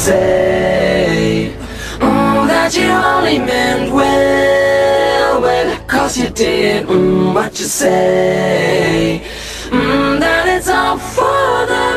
say that you only meant well, well, 'cause you did what you say, that it's all for the